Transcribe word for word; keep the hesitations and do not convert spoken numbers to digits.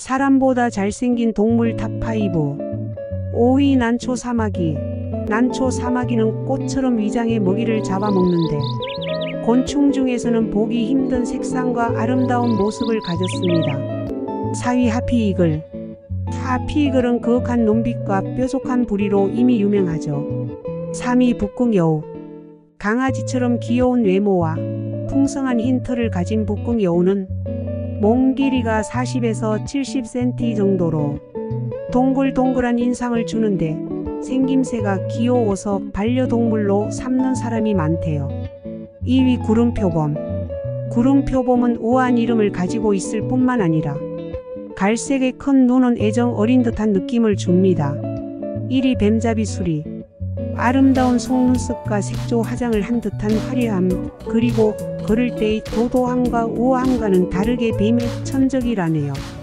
사람보다 잘생긴 동물 탑파이브. 오 위 난초 사마귀. 난초 사마귀는 꽃처럼 위장에 먹이를 잡아먹는데 곤충 중에서는 보기 힘든 색상과 아름다운 모습을 가졌습니다. 사 위 하피이글. 하피이글은 그윽한 눈빛과 뾰족한 부리로 이미 유명하죠. 삼 위 북극여우. 강아지처럼 귀여운 외모와 풍성한 흰 털을 가진 북극여우는 몸 길이가 사십에서 칠십 센티미터 정도로 동글동글한 인상을 주는데 생김새가 귀여워서 반려동물로 삼는 사람이 많대요. 이 위 구름표범. 구름표범은 우아한 이름을 가지고 있을 뿐만 아니라 갈색의 큰 눈은 애정 어린 듯한 느낌을 줍니다. 일 위 뱀잡이수리. 아름다운 속눈썹과 색조 화장을 한 듯한 화려함, 그리고 걸을 때의 도도함과 우아함과는 다르게 뱀의 천적이라네요.